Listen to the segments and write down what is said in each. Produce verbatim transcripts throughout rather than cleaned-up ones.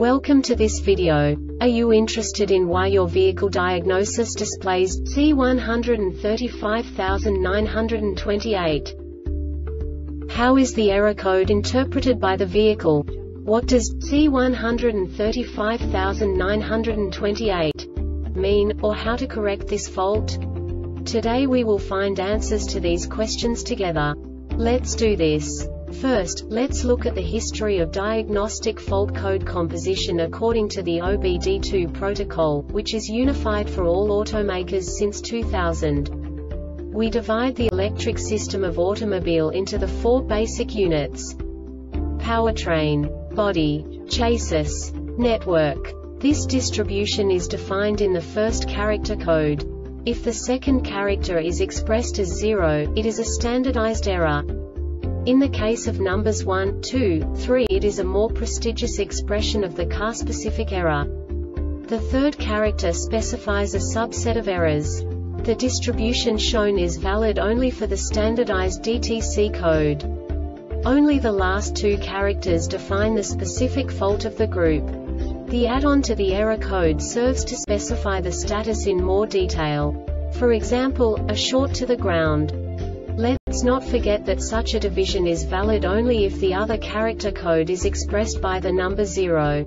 Welcome to this video. Are you interested in why your vehicle diagnosis displays C one three five nine two eight? How is the error code interpreted by the vehicle? What does C one three five nine two eight mean, or how to correct this fault? Today we will find answers to these questions together. Let's do this. First, let's look at the history of diagnostic fault code composition according to the O B D two protocol, which is unified for all automakers since two thousand. We divide the electric system of automobile into the four basic units: powertrain, body, chassis, network. This distribution is defined in the first character code. If the second character is expressed as zero, it is a standardized error. In the case of numbers one, two, three, it is a more prestigious expression of the car-specific error. The third character specifies a subset of errors. The distribution shown is valid only for the standardized D T C code. Only the last two characters define the specific fault of the group. The add-on to the error code serves to specify the status in more detail. For example, a short to the ground. Let's not forget that such a division is valid only if the other character code is expressed by the number zero.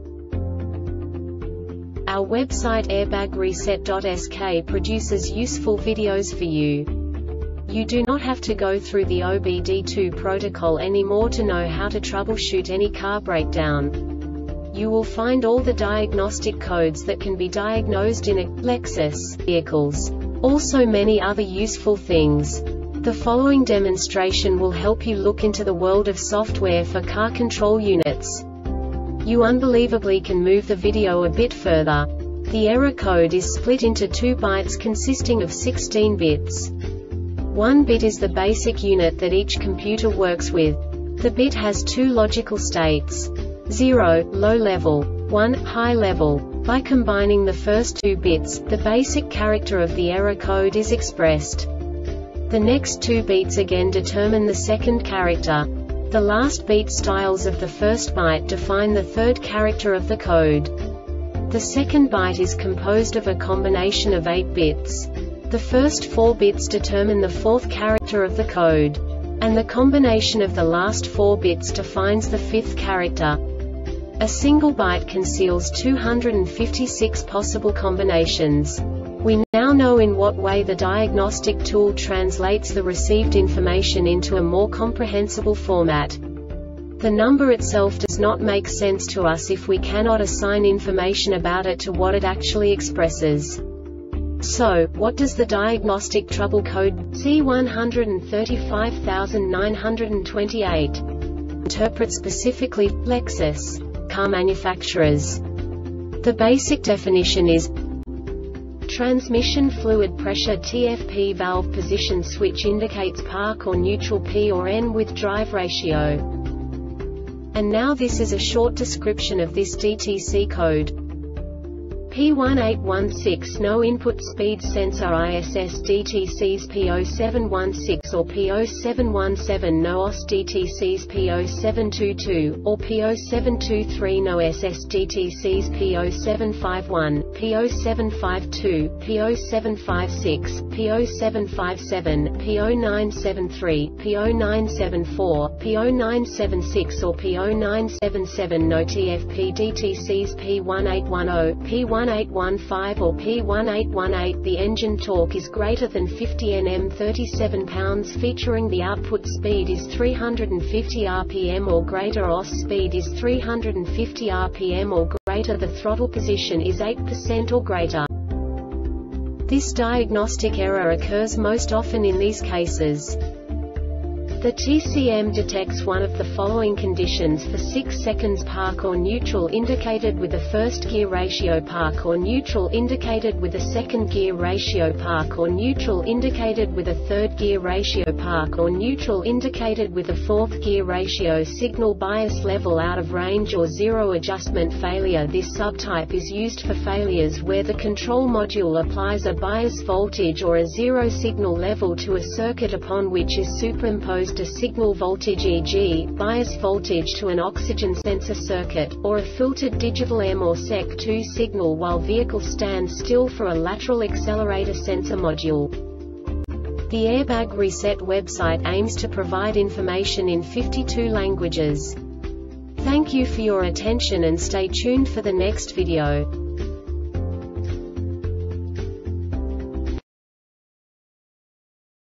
Our website airbag reset dot S K produces useful videos for you. You do not have to go through the O B D two protocol anymore to know how to troubleshoot any car breakdown. You will find all the diagnostic codes that can be diagnosed in a Lexus vehicles. Also many other useful things. The following demonstration will help you look into the world of software for car control units. You unbelievably can move the video a bit further. The error code is split into two bytes consisting of sixteen bits. One bit is the basic unit that each computer works with. The bit has two logical states: zero, low level, one, high level. By combining the first two bits, the basic character of the error code is expressed. The next two beats again determine the second character. The last beat styles of the first byte define the third character of the code. The second byte is composed of a combination of eight bits. The first four bits determine the fourth character of the code. And the combination of the last four bits defines the fifth character. A single byte conceals two hundred fifty-six possible combinations. We now know in what way the diagnostic tool translates the received information into a more comprehensible format. The number itself does not make sense to us if we cannot assign information about it to what it actually expresses. So, what does the diagnostic trouble code C one three five nine two eight interpret specifically for Lexus car manufacturers? The basic definition is: transmission fluid pressure T F P valve position switch indicates park or neutral P or N with drive ratio. And now this is a short description of this D T C code. P one eight one six no input speed sensor I S S D T Cs P zero seven one six or P zero seven one seven no O S D T Cs P zero seven two two, or P zero seven two three no S S D T Cs P zero seven five one, P zero seven five two, P zero seven five six, P zero seven five seven, P zero nine seven three, P zero nine seven four, P zero nine seven six or P zero nine seven seven no T F P D T Cs P one eight one zero, P one eight one five or P one eight one eight. The engine torque is greater than fifty newton meters thirty-seven pounds featuring the output speed is three hundred fifty R P M or greater. O S speed is three hundred fifty R P M or greater. The throttle position is eight percent or greater. This diagnostic error occurs most often in these cases. The T C M detects one of the following conditions for six seconds: park or neutral indicated with a first gear ratio, park or neutral indicated with a second gear ratio, park or neutral indicated with a third gear ratio, park or neutral indicated with a fourth gear ratio, signal bias level out of range or zero adjustment failure. This subtype is used for failures where the control module applies a bias voltage or a zero signal level to a circuit upon which is superimposed adjust a signal voltage, for example, bias voltage to an oxygen sensor circuit, or a filtered digital M or S E C two signal while vehicle stands still for a lateral accelerator sensor module. The Airbag Reset website aims to provide information in fifty-two languages. Thank you for your attention and stay tuned for the next video.